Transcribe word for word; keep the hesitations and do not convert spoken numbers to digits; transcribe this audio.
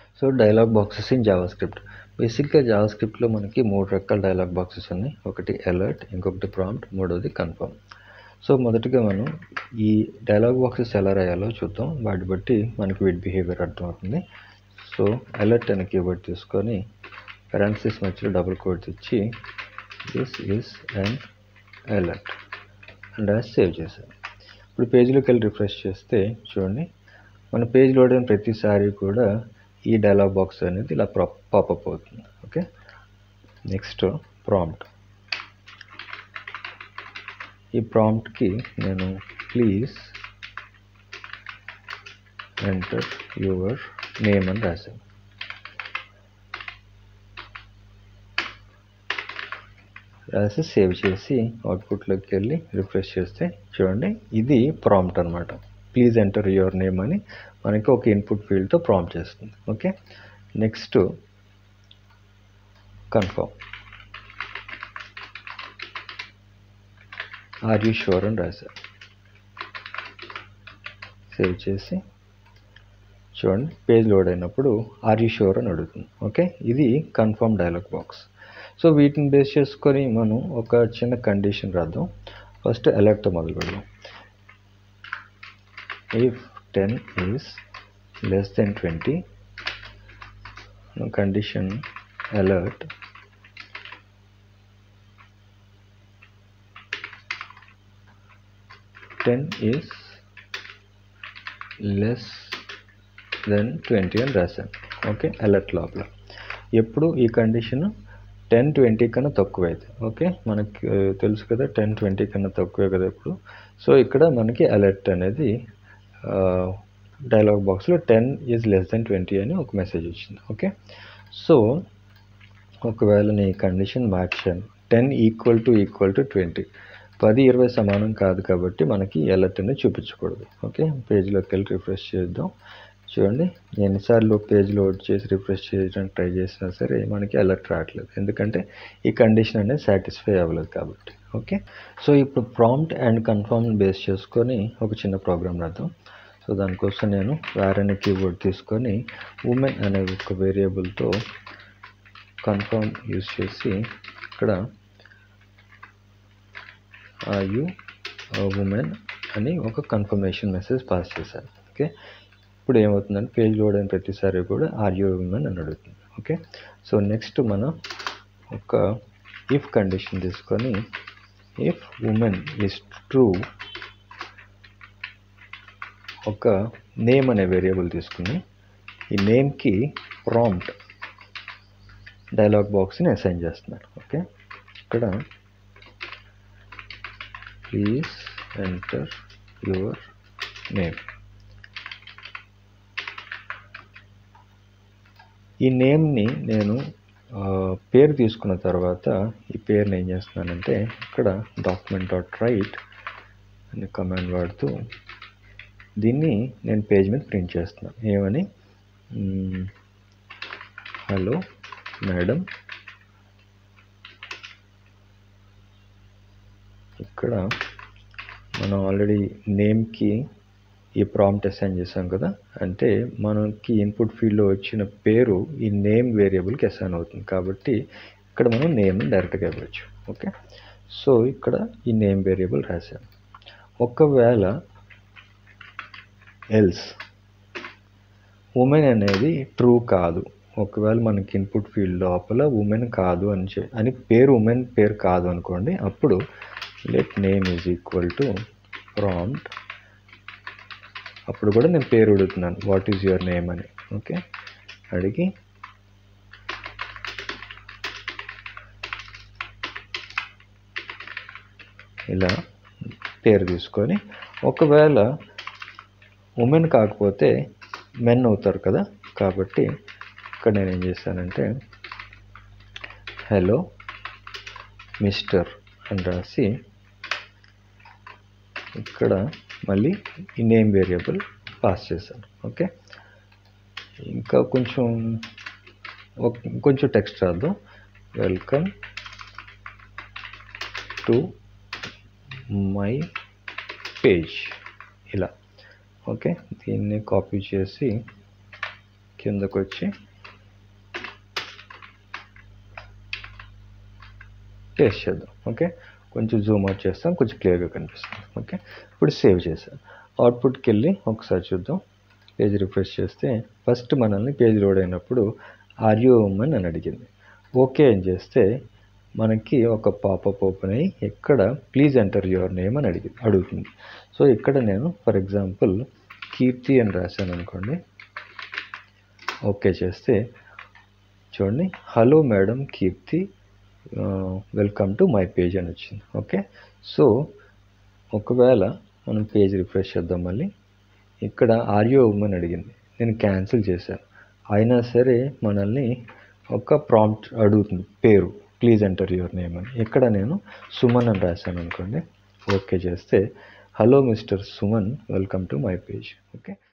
So dialog boxes in JavaScript. బేసిక్గా జావాస్క్రిప్ట్లో మనకి మూడు రకాల డైలాగ్ బాక్సెస్ ఉన్నాయి. ఒకటి అలర్ట్, ఇంకొకటి ప్రాంప్ట్, మూడోది కన్ఫర్మ్. సో మొదటిగా మనం ఈ డైలాగ్ బాక్సెస్ ఎలా రాయాలో చూద్దాం. వాటి బట్టి మనకి వీటి బిహేవియర్ అర్థమవుతుంది. సో అలర్ట్ అనే కీవర్డ్ తీసుకొని పారాంథసిస్ మధ్యలో డబుల్ కోట్స్ ఇచ్చి this is an alert and రాసి సేవ్ చేశాను. ఇప్పుడు పేజ్లోకి వెళ్ళి రిఫ్రెష్ చేస్తే చూడండి, మన పేజ్ లోడ్ అయిన ప్రతిసారి కూడా ఈ డైలాగ్ బాక్స్ అనేది ఇలా పాపప్ అవుతుంది. Okay, next prompt. ఈ ప్రాంప్ట్కి నేను ప్లీజ్ ఎంటర్ యువర్ నేమ్ అని రాశాను. రాసి సేవ్ చేసి అవుట్పుట్లోకి వెళ్ళి రిఫ్రెష్ చేస్తే చూడండి, ఇది ప్రాంప్ట్ అనమాట. ప్లీజ్ ఎంటర్ యువర్ నేమ్ అని మనకి ఒక ఇన్పుట్ ఫీల్డ్తో ప్రాంప్ట్ చేస్తుంది. Okay, next confirm. Are you sure అని రాశారు. సేవ్ చేసి చూడండి, పేజ్ లోడ్ అయినప్పుడు ఆర్ యూ షూర్ అని అడుగుతుంది. ఓకే, ఇది కన్ఫర్మ్ డైలాగ్ బాక్స్. సో వీటిని బేస్ చేసుకొని మనం ఒక చిన్న కండిషన్ రాద్దాం. ఫస్ట్ అలర్ట్తో మొదలు పెడదాం. If ten is less than twenty, condition alert ten is less than twenty అని రాశాను. ఓకే, అలర్ట్ లోపల ఎప్పుడు ఈ కండిషన్ టెన్ ట్వంటీ కన్నా తక్కువైతే, ఓకే మనకి తెలుసు కదా టెన్ ట్వంటీ కన్నా తక్కువే కదా ఇప్పుడు. సో ఇక్కడ మనకి అలర్ట్ అనేది డైలాగ్ బాక్స్లో ten is less than twenty అని ఒక మెసేజ్ వచ్చింది. ఓకే, సో ఒకవేళ నీ కండిషన్ మార్చాను, ten equal to equal to twenty, పది ఇరవై సమానం కాదు కాబట్టి మనకి అలర్ట్ అనేది చూపించకూడదు. ఓకే, పేజ్లోకి వెళ్ళి రిఫ్రెష్ చేద్దాం. చూడండి, ఎన్నిసార్లు పేజ్ లోడ్ చేసి రిఫ్రెష్ చేయడానికి ట్రై చేసినా సరే మనకి అలర్ట్ రావట్లేదు, ఎందుకంటే ఈ కండిషన్ అనేది సాటిస్ఫై అవ్వలేదు కాబట్టి. ఓకే, సో ఇప్పుడు ప్రాంప్ట్ అండ్ కన్ఫర్మ్ బేస్ చేసుకొని ఒక చిన్న ప్రోగ్రామ్ రాద్దాం. సో దానికోసం నేను వేర్ అనే కీవర్డ్ తీసుకొని ఉమెన్ అనే ఒక వేరియబుల్తో కన్ఫర్మ్ యూజ్ చేసి ఇక్కడ ఆర్ యు ఉమెన్ అని ఒక కన్ఫర్మేషన్ మెసేజ్ పాస్ చేశాను. ఓకే, ఇప్పుడు ఏమవుతుందంటే పేజ్ లోడ్ అయిన ప్రతిసారి కూడా ఆర్ యు ఉమెన్ అని అడుగుతుంది. ఓకే, సో నెక్స్ట్ మనం ఒక ఇఫ్ కండిషన్ తీసుకొని ఇఫ్ ఉమెన్ ఈజ్ ట్రూ, ఒక నేమ్ అనే వేరియబుల్ తీసుకుని ఈ నేమ్కి ప్రాంప్ట్ డైలాగ్ బాక్స్ని అసైన్ చేస్తున్నాను. ఓకే, ఇక్కడ ప్లీజ్ ఎంటర్ యువర్ నేమ్. ఈ నేమ్ని నేను పేరు తీసుకున్న తర్వాత ఈ పేరుని ఏం చేస్తున్నానంటే ఇక్కడ డాక్యుమెంట్ డాట్ రైట్ అనే కమాండ్ వాడుతూ దీన్ని నేను పేజ్ మీద ప్రింట్ చేస్తున్నాను. ఏమని, హలో మేడం, ఇక్కడ మనం ఆల్రెడీ నేమ్కి ఈ ప్రాంప్ట్ అసైన్ చేసాం కదా, అంటే మనకి ఇన్పుట్ ఫీల్డ్లో వచ్చిన పేరు ఈ నేమ్ వేరియబుల్కి అసైన్ అవుతుంది కాబట్టి ఇక్కడ మనం నేమ్ డైరెక్ట్గా ఇవ్వచ్చు. ఓకే, సో ఇక్కడ ఈ నేమ్ వేరియబుల్ రాశాను. ఒకవేళ ఎల్స్ ఉమెన్ అనేది ట్రూ కాదు, ఒకవేళ మనకి ఇన్పుట్ ఫీల్డ్ లోపల ఉమెన్ కాదు అని అని పేరు ఉమెన్ పేరు కాదు అనుకోండి, అప్పుడు let name is equal to prompt, అప్పుడు కూడా నేను పేరు అడుగుతున్నాను వాట్ ఈజ్ యువర్ నేమ్ అని. ఓకే, అడిగి ఇలా పేరు తీసుకొని, ఒకవేళ ఉమెన్ కాకపోతే మెన్ అవుతారు కదా, కాబట్టి ఇక్కడ నేను ఏం చేశానంటే హలో మిస్టర్ అని రాసి ఇక్కడ మళ్ళీ ఈ నేమ్ వేరియబుల్ పాస్ చేశాను. ఓకే, ఇంకా కొంచెం కొంచెం టెక్స్ట్ రాద్దాం. వెల్కమ్ టు మై పేజ్ ఇలా. ఓకే, దీన్ని కాపీ చేసి కిందకు వచ్చి టేస్ట్ చేద్దాం. ఓకే, కొంచెం జూమ్ అవుట్ చేస్తాం, కొంచెం క్లియర్గా కనిపిస్తుంది. ఓకే, ఇప్పుడు సేవ్ చేశాను. అవుట్పుట్కి వెళ్ళి ఒకసారి చూద్దాం. పేజ్ రిఫ్రెష్ చేస్తే ఫస్ట్ మనల్ని పేజ్ లోడ్ అయినప్పుడు ఆర్ యూ ఉమెన్ అని అడిగింది. ఓకే అని చేస్తే మనకి ఒక పాపప్ ఓపెన్ అయ్యి ఇక్కడ ప్లీజ్ ఎంటర్ యువర్ నేమ్ అని అడిగి అడుగుతుంది. సో ఇక్కడ నేను ఫర్ ఎగ్జాంపుల్ కీర్తి అని రాశాను అనుకోండి. ఓకే చేస్తే చూడండి, hello madam Keerthi, welcome to my page అని వచ్చింది. ఓకే, సో ఒకవేళ మనం పేజ్ రిఫ్రెష్ చేద్దాం. మళ్ళీ ఇక్కడ ఆర్యో ఉమెన్ అడిగింది, నేను క్యాన్సిల్ చేశాను. అయినా సరే మనల్ని ఒక ప్రాంప్ట్ అడుగుతుంది, పేరు ప్లీజ్ ఎంటర్ యువర్ నేమ్ అని. ఇక్కడ నేను సుమన్ అని రాశాను అనుకోండి. ఓకే చేస్తే hello mister Suman, welcome to my page. Okay.